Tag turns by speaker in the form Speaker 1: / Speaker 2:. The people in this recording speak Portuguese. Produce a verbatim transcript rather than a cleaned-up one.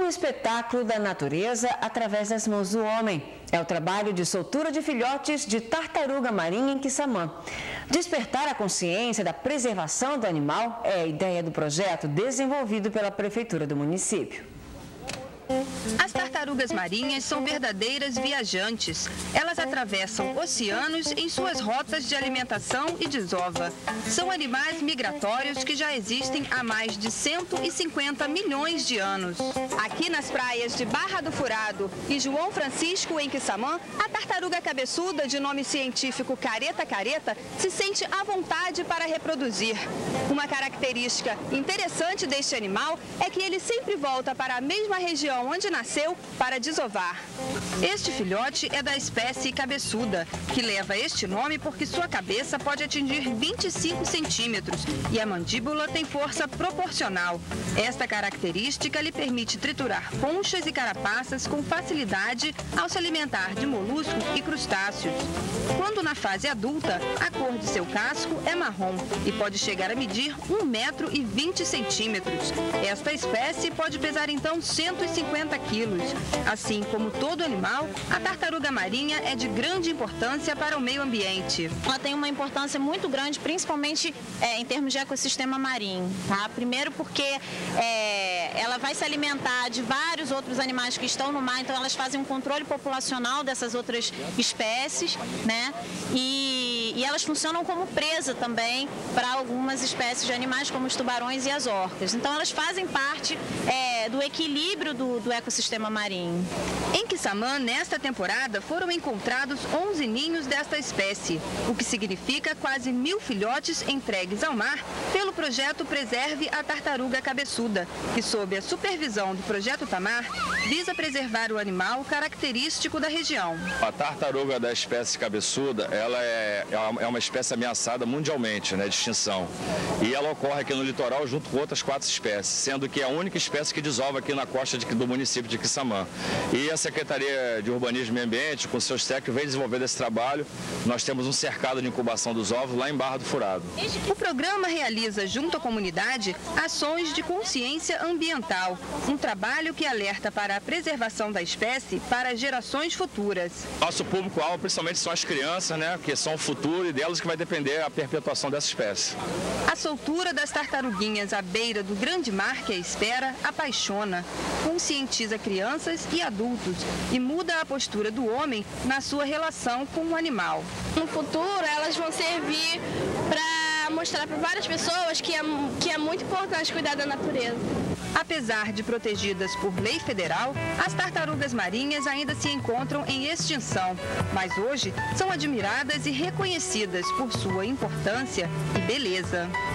Speaker 1: espetáculo da natureza através das mãos do homem. É o trabalho de soltura de filhotes de tartaruga marinha em Quissamã. Despertar a consciência da preservação do animal é a ideia do projeto desenvolvido pela Prefeitura do município.
Speaker 2: As tartarugas marinhas são verdadeiras viajantes. Elas atravessam oceanos em suas rotas de alimentação e desova. São animais migratórios que já existem há mais de cento e cinquenta milhões de anos. Aqui nas praias de Barra do Furado e João Francisco, em Quissamã, a tartaruga cabeçuda, de nome científico careta careta, se sente à vontade para reproduzir. Uma característica interessante deste animal é que ele sempre volta para a mesma região onde nasceu para desovar. Este filhote é da espécie cabeçuda, que leva este nome porque sua cabeça pode atingir vinte e cinco centímetros e a mandíbula tem força proporcional. Esta característica lhe permite triturar conchas e carapaças com facilidade ao se alimentar de moluscos e crustáceos. Quando na fase adulta, a cor de seu casco é marrom e pode chegar a medir um metro e vinte centímetros. Esta espécie pode pesar então cento e cinquenta quilos. Assim como todo animal, a tartaruga marinha é de grande importância para o meio ambiente.
Speaker 3: Ela tem uma importância muito grande, principalmente é, em termos de ecossistema marinho. Tá? Primeiro porque é, ela vai se alimentar de vários outros animais que estão no mar, então elas fazem um controle populacional dessas outras espécies, né? E, e elas funcionam como presa também para algumas espécies de animais, como os tubarões e as orcas. Então elas fazem parte é, do equilíbrio do, do ecossistema marinho.
Speaker 2: Em Quissamã, nesta temporada, foram encontrados onze ninhos desta espécie, o que significa quase mil filhotes entregues ao mar pelo projeto Preserve a Tartaruga Cabeçuda, que, sob a supervisão do Projeto Tamar, visa preservar o animal característico da região.
Speaker 4: A tartaruga da espécie cabeçuda, ela é, é uma espécie ameaçada mundialmente, né, de extinção. E ela ocorre aqui no litoral junto com outras quatro espécies, sendo que é a única espécie que desova aqui na costa de, do município de Quissamã. E a Secretaria de Urbanismo e Meio Ambiente, com seus técnicos, vem desenvolvendo esse trabalho. Nós temos um cercado de incubação dos ovos lá em Barra do Furado.
Speaker 2: O programa realiza, junto à comunidade, ações de consciência ambiental, um trabalho que alerta para a preservação da espécie para gerações futuras.
Speaker 4: Nosso público-alvo, principalmente, são as crianças, né, que são o futuro e delas que vai depender a perpetuação dessa espécie.
Speaker 2: A soltura das tartaruguinhas à beira do grande mar que a espera apaixona, conscientiza crianças e adultos e muda a postura do homem na sua relação com o animal.
Speaker 5: No futuro, elas vão servir para mostrar para várias pessoas que é, que é muito importante cuidar da natureza.
Speaker 2: Apesar de protegidas por lei federal, as tartarugas marinhas ainda se encontram em extinção, mas hoje são admiradas e reconhecidas por sua importância e beleza.